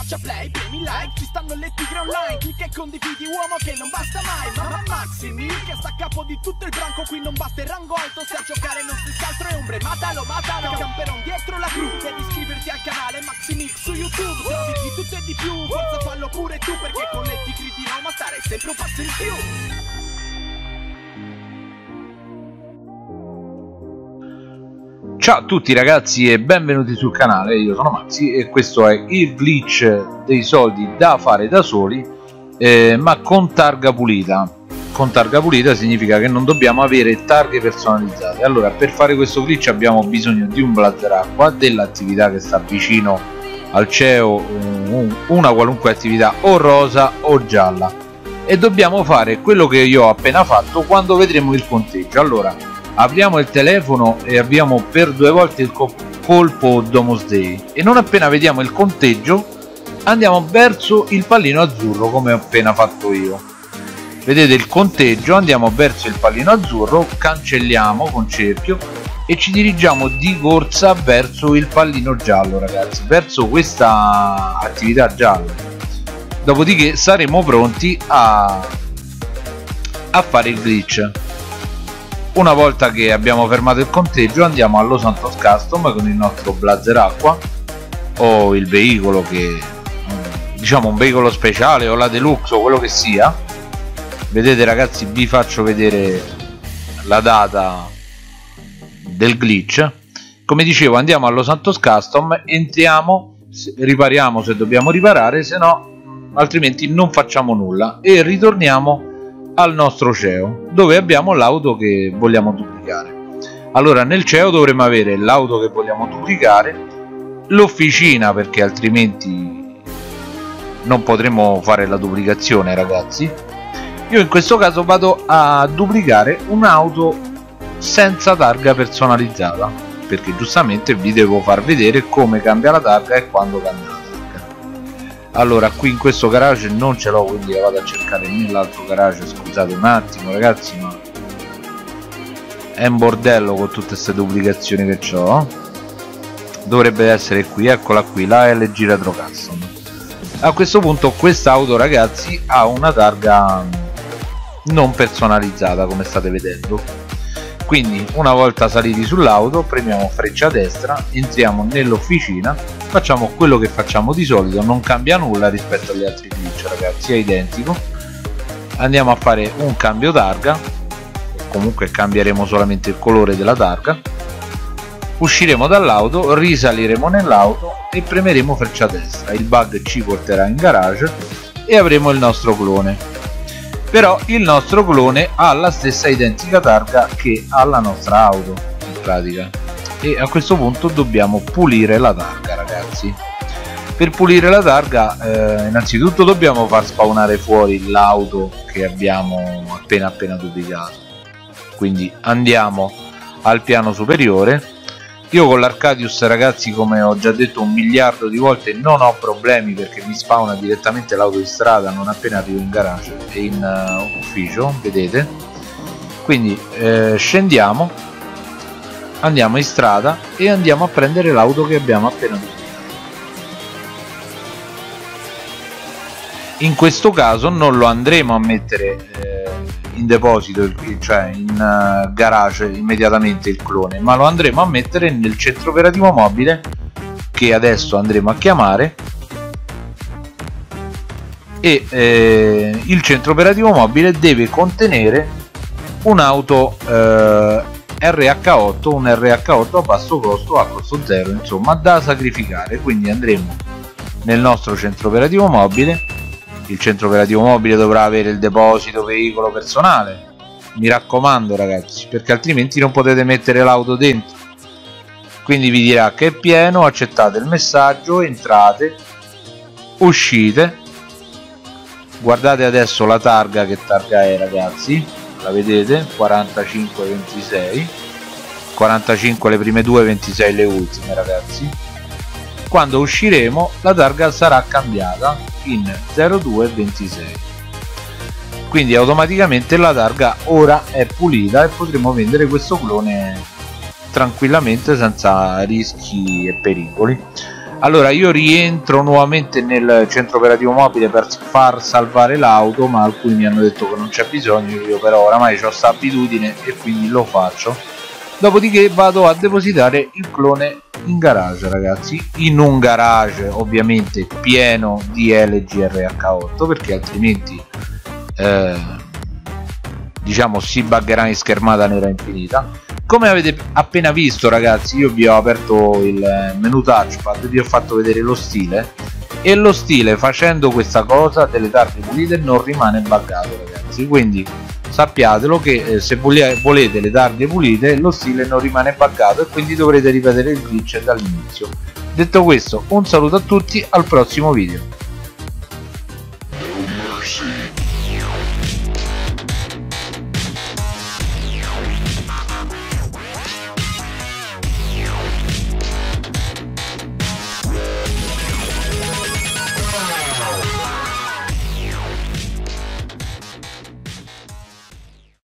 schiaccia play, premi like, ci stanno le tigre online, clicca e condividi uomo che non basta mai. Mamma Maximi che sta a capo di tutto il branco, qui non basta il rango alto, se a giocare non si scaltro e ombre, matalo, camperon dietro la cru, devi iscriverti al canale Maximix su YouTube, trovi di tutto e di più, forza fallo pure tu, perché con le tigri di Roma stare sempre un passo in più. Ciao a tutti ragazzi e benvenuti sul canale, io sono Maxi e questo è il glitch dei soldi da fare da soli, ma con targa pulita. Con targa pulita significa che non dobbiamo avere targhe personalizzate. Allora, per fare questo glitch abbiamo bisogno di un blazer acqua, dell'attività che sta vicino al CEO, una qualunque attività o rosa o gialla, e dobbiamo fare quello che io ho appena fatto quando vedremo il conteggio. Allora, apriamo il telefono e abbiamo per 2 volte il colpo Domus Day e non appena vediamo il conteggio andiamo verso il pallino azzurro, come ho appena fatto io. Vedete il conteggio, andiamo verso il pallino azzurro, cancelliamo con cerchio e ci dirigiamo di corsa verso il pallino giallo, ragazzi, verso questa attività gialla. Dopodiché saremo pronti a fare il glitch. Una volta che abbiamo fermato il conteggio andiamo a Los Santos Custom con il nostro blazer acqua o il veicolo, che diciamo un veicolo speciale o la deluxe o quello che sia. Vedete ragazzi, vi faccio vedere la data del glitch. Come dicevo, andiamo a Los Santos Custom, entriamo, ripariamo se dobbiamo riparare, se no altrimenti non facciamo nulla e ritorniamo al nostro CEO dove abbiamo l'auto che vogliamo duplicare. Allora, nel CEO dovremo avere l'auto che vogliamo duplicare, l'officina, perché altrimenti non potremo fare la duplicazione, ragazzi. Io in questo caso vado a duplicare un'auto senza targa personalizzata, perché giustamente vi devo far vedere come cambia la targa e quando cambia la targa. Allora, qui in questo garage non ce l'ho, quindi la vado a cercare nell'altro garage. Scusate un attimo ragazzi, ma è un bordello con tutte queste duplicazioni che ho. Dovrebbe essere qui, eccola qui, la LG Retro Custom. A questo punto quest'auto, ragazzi, ha una targa non personalizzata, come state vedendo. Quindi una volta saliti sull'auto premiamo freccia destra, entriamo nell'officina, facciamo quello che facciamo di solito, non cambia nulla rispetto agli altri glitch, ragazzi, è identico. Andiamo a fare un cambio targa, comunque cambieremo solamente il colore della targa, usciremo dall'auto, risaliremo nell'auto e premeremo freccia destra. Il bug ci porterà in garage e avremo il nostro clone. Però il nostro clone ha la stessa identica targa che ha la nostra auto, in pratica, e a questo punto dobbiamo pulire la targa, ragazzi. Per pulire la targa innanzitutto dobbiamo far spawnare fuori l'auto che abbiamo appena duplicato. Quindi andiamo al piano superiore. Io con l'Arcadius, ragazzi, come ho già detto 1 miliardo di volte, non ho problemi perché mi spawna direttamente l'auto di strada non appena arrivo in garage e in ufficio, vedete. Quindi scendiamo, andiamo in strada e andiamo a prendere l'auto che abbiamo appena duplicato. In questo caso non lo andremo a mettere in deposito, cioè in garage immediatamente il clone, ma lo andremo a mettere nel centro operativo mobile che adesso andremo a chiamare, e il centro operativo mobile deve contenere un'auto RH8, un RH8 a basso costo, a costo zero, insomma, da sacrificare. Quindi andremo nel nostro centro operativo mobile. Il centro operativo mobile dovrà avere il deposito veicolo personale, mi raccomando ragazzi, perché altrimenti non potete mettere l'auto dentro. Quindi vi dirà che è pieno, accettate il messaggio, entrate, uscite, guardate adesso la targa, che targa è, ragazzi, la vedete? 4526, 45 le prime due, 26 le ultime, ragazzi. Quando usciremo la targa sarà cambiata in 0226, quindi automaticamente la targa ora è pulita e potremo vendere questo clone tranquillamente senza rischi e pericoli. Allora io rientro nuovamente nel centro operativo mobile per far salvare l'auto, ma alcuni mi hanno detto che non c'è bisogno, io però oramai ho questa abitudine e quindi lo faccio. Dopodiché vado a depositare il clone in garage, ragazzi, in un garage ovviamente pieno di LG RH8, perché altrimenti diciamo si buggerà in schermata nera infinita. Come avete appena visto, ragazzi, io vi ho aperto il menu touchpad, vi ho fatto vedere lo stile, e lo stile, facendo questa cosa delle targhe pulite, non rimane buggato, ragazzi, quindi sappiatelo che se volete le targhe pulite lo stile non rimane buggato e quindi dovrete ripetere il glitch dall'inizio. Detto questo, un saluto a tutti, al prossimo video.